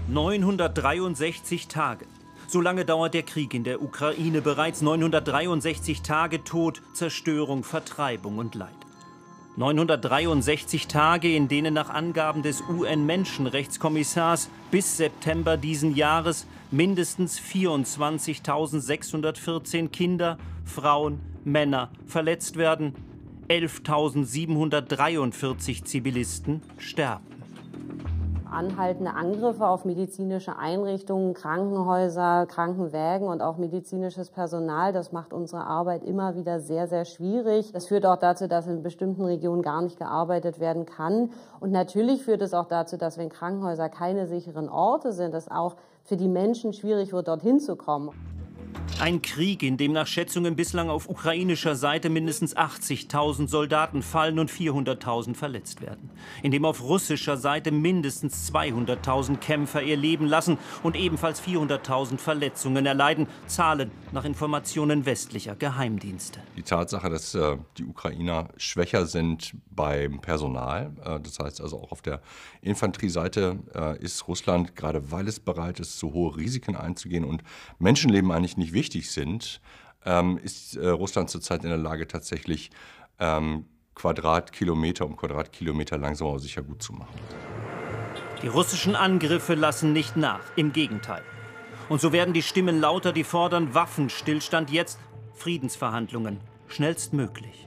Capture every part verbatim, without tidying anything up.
neunhundertdreiundsechzig Tage. So lange dauert der Krieg in der Ukraine. Bereits neunhundertdreiundsechzig Tage Tod, Zerstörung, Vertreibung und Leid. neunhundertdreiundsechzig Tage, in denen nach Angaben des U N-Menschenrechtskommissars bis September diesen Jahres mindestens vierundzwanzigtausendsechshundertvierzehn Kinder, Frauen, Männer verletzt werden, elftausendsiebenhundertdreiundvierzig Zivilisten sterben. Anhaltende Angriffe auf medizinische Einrichtungen, Krankenhäuser, Krankenwägen und auch medizinisches Personal, das macht unsere Arbeit immer wieder sehr, sehr schwierig. Das führt auch dazu, dass in bestimmten Regionen gar nicht gearbeitet werden kann. Und natürlich führt es auch dazu, dass wenn Krankenhäuser keine sicheren Orte sind, es auch für die Menschen schwierig wird, dorthin zu kommen. Ein Krieg, in dem nach Schätzungen bislang auf ukrainischer Seite mindestens achtzigtausend Soldaten fallen und vierhunderttausend verletzt werden. In dem auf russischer Seite mindestens zweihunderttausend Kämpfer ihr Leben lassen und ebenfalls vierhunderttausend Verletzungen erleiden. Zahlen nach Informationen westlicher Geheimdienste. Die Tatsache, dass äh, die Ukrainer schwächer sind beim Personal, äh, das heißt also auch auf der Infanterieseite äh, ist Russland, gerade weil es bereit ist, so hohe Risiken einzugehen und Menschenleben eigentlich nicht wichtig sind, ähm, ist äh, Russland zurzeit in der Lage, tatsächlich ähm, Quadratkilometer um Quadratkilometer langsam aber sicher gut zu machen. Die russischen Angriffe lassen nicht nach, im Gegenteil. Und so werden die Stimmen lauter, die fordern Waffenstillstand jetzt, Friedensverhandlungen, schnellstmöglich.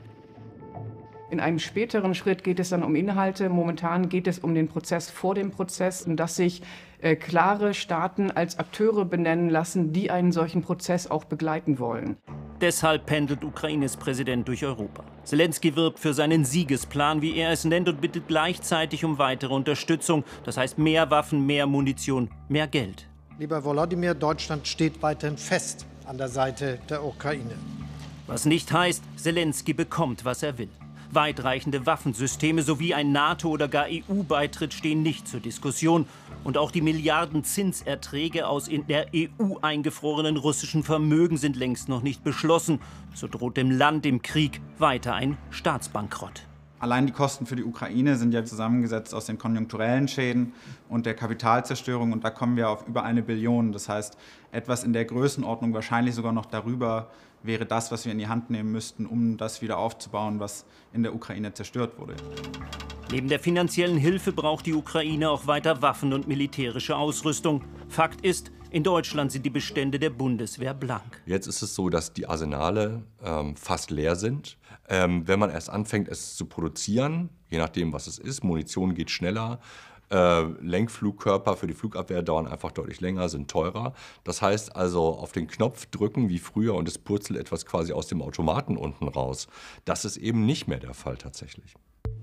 In einem späteren Schritt geht es dann um Inhalte. Momentan geht es um den Prozess vor dem Prozess und dass sich äh, klare Staaten als Akteure benennen lassen, die einen solchen Prozess auch begleiten wollen. Deshalb pendelt Ukraines Präsident durch Europa. Selenskyj wirbt für seinen Siegesplan, wie er es nennt, und bittet gleichzeitig um weitere Unterstützung. Das heißt mehr Waffen, mehr Munition, mehr Geld. Lieber Volodymyr, Deutschland steht weiterhin fest an der Seite der Ukraine. Was nicht heißt, Selenskyj bekommt, was er will. Weitreichende Waffensysteme sowie ein NATO- oder gar E U-Beitritt stehen nicht zur Diskussion. Und auch die Milliarden Zinserträge aus in der E U eingefrorenen russischen Vermögen sind längst noch nicht beschlossen. So droht dem Land im Krieg weiter ein Staatsbankrott. Allein die Kosten für die Ukraine sind ja zusammengesetzt aus den konjunkturellen Schäden und der Kapitalzerstörung. Und da kommen wir auf über eine Billion. Das heißt, etwas in der Größenordnung, wahrscheinlich sogar noch darüber, wäre das, was wir in die Hand nehmen müssten, um das wieder aufzubauen, was in der Ukraine zerstört wurde. Neben der finanziellen Hilfe braucht die Ukraine auch weiter Waffen und militärische Ausrüstung. Fakt ist, in Deutschland sind die Bestände der Bundeswehr blank. Jetzt ist es so, dass die Arsenale ähm, fast leer sind. Ähm, wenn man erst anfängt, es zu produzieren, je nachdem, was es ist, Munition geht schneller, Äh, Lenkflugkörper für die Flugabwehr dauern einfach deutlich länger, sind teurer. Das heißt also, auf den Knopf drücken wie früher und es purzelt etwas quasi aus dem Automaten unten raus. Das ist eben nicht mehr der Fall tatsächlich.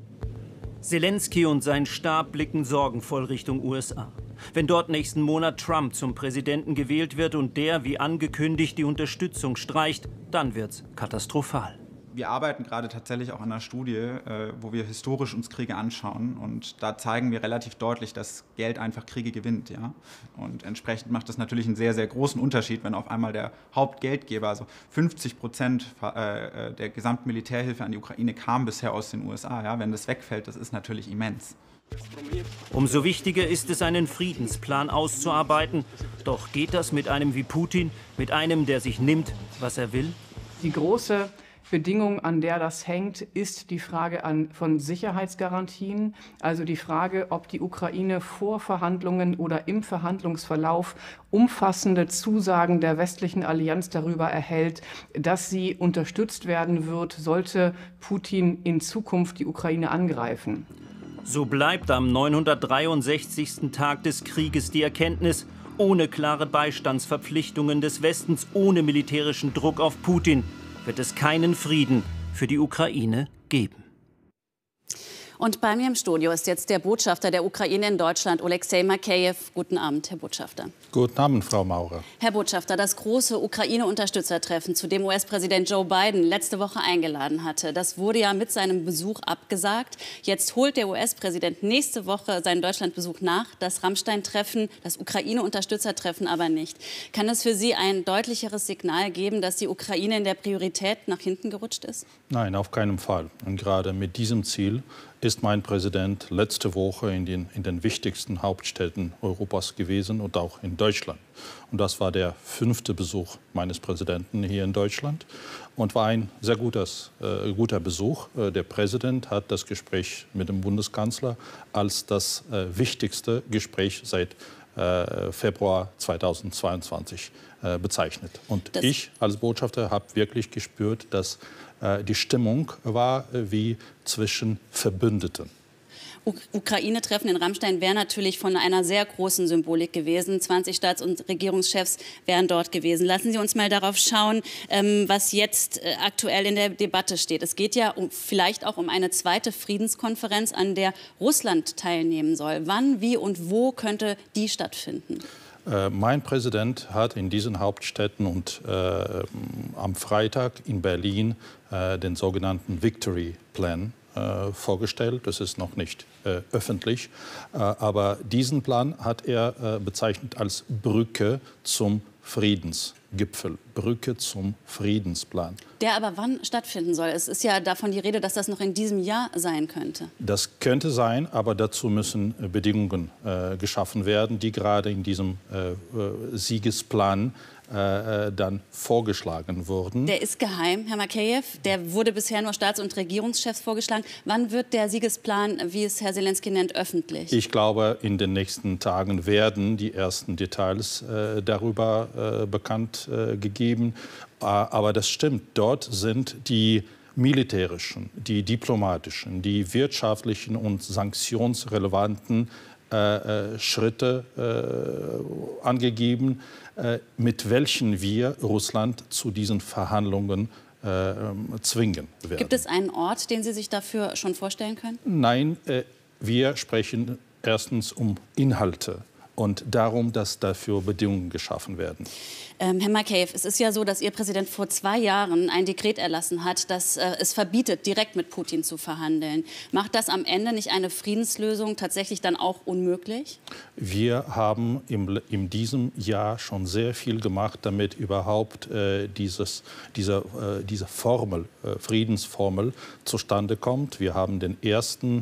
Selenskyj und sein Stab blicken sorgenvoll Richtung U S A. Wenn dort nächsten Monat Trump zum Präsidenten gewählt wird und der, wie angekündigt, die Unterstützung streicht, dann wird's katastrophal. Wir arbeiten gerade tatsächlich auch an einer Studie, äh, wo wir historisch uns Kriege anschauen. Und da zeigen wir relativ deutlich, dass Geld einfach Kriege gewinnt. Ja? Und entsprechend macht das natürlich einen sehr, sehr großen Unterschied, wenn auf einmal der Hauptgeldgeber, also fünfzig Prozent äh, der gesamten Militärhilfe an die Ukraine kam bisher aus den U S A. Ja? Wenn das wegfällt, das ist natürlich immens. Umso wichtiger ist es, einen Friedensplan auszuarbeiten. Doch geht das mit einem wie Putin, mit einem, der sich nimmt, was er will? Die große Bedingung, an der das hängt, ist die Frage an, von Sicherheitsgarantien, also die Frage, ob die Ukraine vor Verhandlungen oder im Verhandlungsverlauf umfassende Zusagen der westlichen Allianz darüber erhält, dass sie unterstützt werden wird, sollte Putin in Zukunft die Ukraine angreifen. So bleibt am neunhundertdreiundsechzigsten Tag des Krieges die Erkenntnis, ohne klare Beistandsverpflichtungen des Westens, ohne militärischen Druck auf Putin, wird es keinen Frieden für die Ukraine geben. Und bei mir im Studio ist jetzt der Botschafter der Ukraine in Deutschland, Oleksiy Makeyew. Guten Abend, Herr Botschafter. Guten Abend, Frau Maurer. Herr Botschafter, das große Ukraine-Unterstützertreffen, zu dem U S-Präsident Joe Biden letzte Woche eingeladen hatte, das wurde ja mit seinem Besuch abgesagt. Jetzt holt der U S-Präsident nächste Woche seinen Deutschlandbesuch nach. Das Rammstein-Treffen, das Ukraine-Unterstützertreffen aber nicht. Kann es für Sie ein deutlicheres Signal geben, dass die Ukraine in der Priorität nach hinten gerutscht ist? Nein, auf keinen Fall. Und gerade mit diesem Ziel ist mein Präsident letzte Woche in den, in den wichtigsten Hauptstädten Europas gewesen und auch in Deutschland. Und das war der fünfte Besuch meines Präsidenten hier in Deutschland und war ein sehr gutes, äh, guter Besuch. Äh, der Präsident hat das Gespräch mit dem Bundeskanzler als das äh, wichtigste Gespräch seit äh, Februar zweitausendzweiundzwanzig äh, bezeichnet. Und das ich als Botschafter habe wirklich gespürt, dass äh, die Stimmung war äh, wie zwischen Verbündeten. Ukraine-Treffen in Ramstein wäre natürlich von einer sehr großen Symbolik gewesen. zwanzig Staats- und Regierungschefs wären dort gewesen. Lassen Sie uns mal darauf schauen, was jetzt aktuell in der Debatte steht. Es geht ja um, vielleicht auch um eine zweite Friedenskonferenz, an der Russland teilnehmen soll. Wann, wie und wo könnte die stattfinden? Äh, mein Präsident hat in diesen Hauptstädten und äh, am Freitag in Berlin äh, den sogenannten Victory Plan äh, vorgestellt. Das ist noch nicht äh, öffentlich, äh, aber diesen Plan hat er äh, bezeichnet als Brücke zum Friedensgipfel, Brücke zum Friedensplan. Der aber wann stattfinden soll? Es ist ja davon die Rede, dass das noch in diesem Jahr sein könnte. Das könnte sein, aber dazu müssen äh, Bedingungen äh, geschaffen werden, die gerade in diesem äh, Siegesplan äh, dann vorgeschlagen wurden. Der ist geheim, Herr Makeyev. Der wurde bisher nur Staats- und Regierungschefs vorgeschlagen. Wann wird der Siegesplan, wie es Herr Zelensky nennt, öffentlich? Ich glaube, in den nächsten Tagen werden die ersten Details äh, darüber äh, bekannt äh, gegeben. Äh, aber das stimmt, dort sind die militärischen, die diplomatischen, die wirtschaftlichen und sanktionsrelevanten äh, äh, Schritte äh, angegeben, äh, mit welchen wir Russland zu diesen Verhandlungen äh, zwingen werden. Gibt es einen Ort, den Sie sich dafür schon vorstellen können? Nein, äh, wir sprechen erstens um Inhalte und darum, dass dafür Bedingungen geschaffen werden. Ähm, Herr Makeyev, es ist ja so, dass Ihr Präsident vor zwei Jahren ein Dekret erlassen hat, das äh, es verbietet, direkt mit Putin zu verhandeln. Macht das am Ende nicht eine Friedenslösung tatsächlich dann auch unmöglich? Wir haben im, in diesem Jahr schon sehr viel gemacht, damit überhaupt äh, dieses, diese, äh, diese Formel, äh, Friedensformel zustande kommt. Wir haben den ersten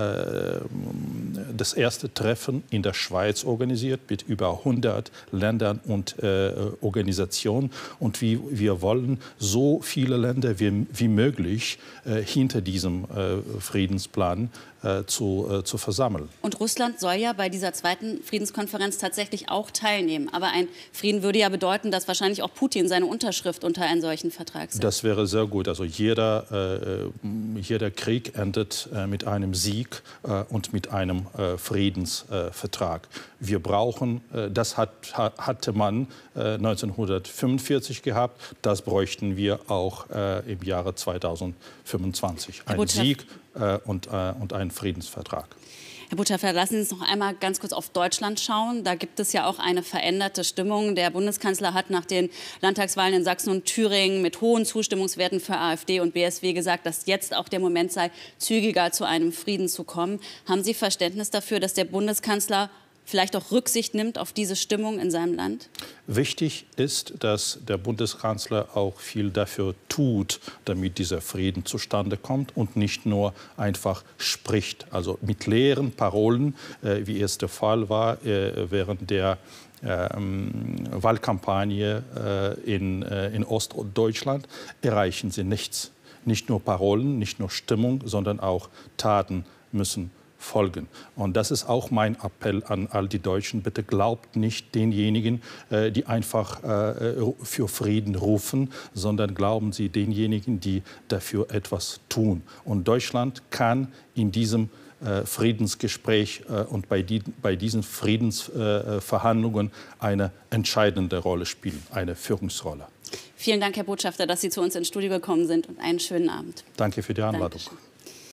das erste Treffen in der Schweiz organisiert mit über hundert Ländern und äh, Organisationen. Und wie, wir wollen so viele Länder wie, wie möglich äh, hinter diesem äh, Friedensplan äh, zu, äh, zu versammeln. Und Russland soll ja bei dieser zweiten Friedenskonferenz tatsächlich auch teilnehmen. Aber ein Frieden würde ja bedeuten, dass wahrscheinlich auch Putin seine Unterschrift unter einen solchen Vertrag setzt. Das wäre sehr gut. Also jeder, äh, jeder Krieg endet äh, mit einem Sieg und mit einem äh, Friedensvertrag. Äh, Wir brauchen, äh, das hat, ha, hatte man äh, neunzehnhundertfünfundvierzig gehabt, das bräuchten wir auch äh, im Jahre zweitausendfünfundzwanzig. Ein Sieg äh, und, äh, und ein Friedensvertrag. Herr Botschafter, lassen Sie uns noch einmal ganz kurz auf Deutschland schauen. Da gibt es ja auch eine veränderte Stimmung. Der Bundeskanzler hat nach den Landtagswahlen in Sachsen und Thüringen mit hohen Zustimmungswerten für AfD und B S W gesagt, dass jetzt auch der Moment sei, zügiger zu einem Frieden zu kommen. Haben Sie Verständnis dafür, dass der Bundeskanzler vielleicht auch Rücksicht nimmt auf diese Stimmung in seinem Land? Wichtig ist, dass der Bundeskanzler auch viel dafür tut, damit dieser Frieden zustande kommt und nicht nur einfach spricht. Also mit leeren Parolen, äh, wie es der Fall war äh, während der ähm, Wahlkampagne äh, in, äh, in Ostdeutschland, erreichen sie nichts. Nicht nur Parolen, nicht nur Stimmung, sondern auch Taten müssen folgen. Und das ist auch mein Appell an all die Deutschen. Bitte glaubt nicht denjenigen, äh, die einfach äh, für Frieden rufen, sondern glauben Sie denjenigen, die dafür etwas tun. Und Deutschland kann in diesem äh, Friedensgespräch äh, und bei, die, bei diesen Friedensverhandlungen äh, eine entscheidende Rolle spielen, eine Führungsrolle. Vielen Dank, Herr Botschafter, dass Sie zu uns ins Studio gekommen sind und einen schönen Abend. Danke für die Einladung. Dankeschön.